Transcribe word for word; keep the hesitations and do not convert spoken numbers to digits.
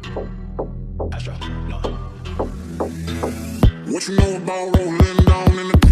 What you know about rolling down in the